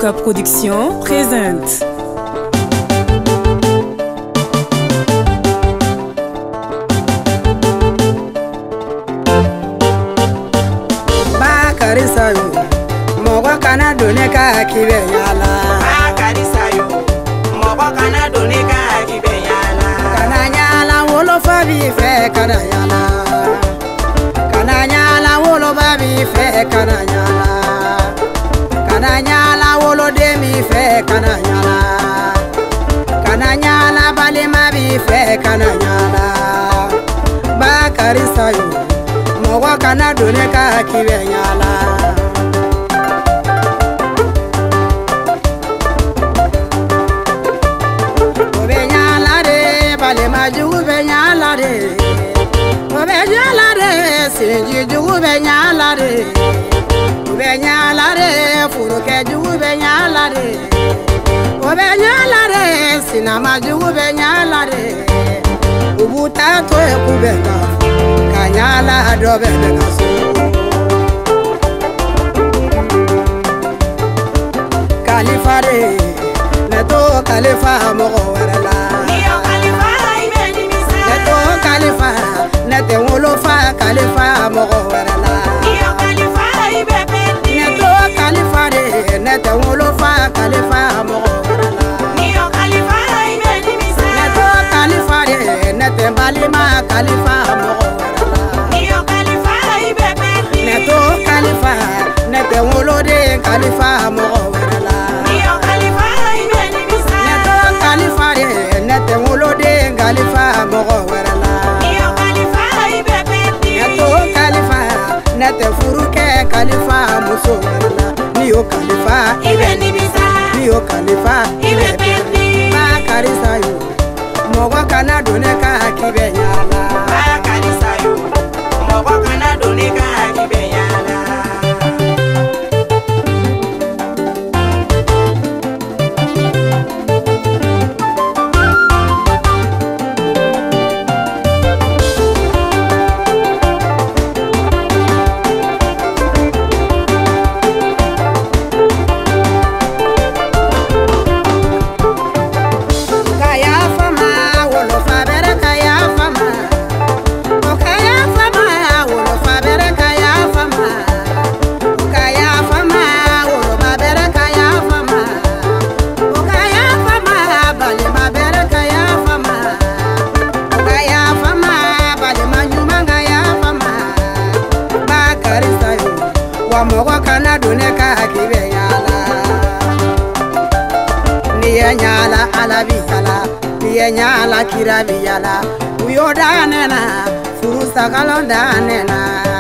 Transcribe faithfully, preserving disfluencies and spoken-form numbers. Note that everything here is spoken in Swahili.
Luka Production présente. Bakari Sayo, Mogo kana donné ka kibe yala. Bakari Sayo, Mogo kana donné ka kibe yala. Kana yala wolo fabi fe kana yala. Kana yala wolo babi fe kana yala. Kana yala wolo demi fe kana yala. Kana yala balema bi fe kana yala. Bakari Sayo, Mogo kana donné ka kibe yala. Jugu be nyala de, obe nyala de, sinji jugu be nyala de, obe nyala de, furuke jugu be nyala de, obe nyala de, sinama jugu be nyala de, ubuta to e kubeka, kanyala dobe bekaso. Khalifa de, neto Khalifa mogo werela. Khalifa, nete wolofa Khalifa mogo werela. Iyo Khalifa ibebe. Neto Khalifa de, nete wolofa Khalifa mogo werela. Iyo Khalifa ibebe misa. Neto Khalifa de, nete balima Khalifa mogo werela. Iyo Khalifa ibebe. Neto Khalifa, nete wolode Khalifa mogo werela. Iyo Khalifa ibebe misa. Neto Khalifa de, nete wolode Khalifa mogo werela. Nete furuke Khalifa muso werela. Niyo Khalifa ibe nibisa. Niyo Khalifa ibe bendi. Bakari Sayo, Mogo kana donné ka kibe yala. Bakari Sayo, Mogo kana donné ka kibe yala. Mogo kana donné ka kibe yala. Niye nyala alabi yala, niye nyala kirabi yala. Uyo danena, furusa kalon danena.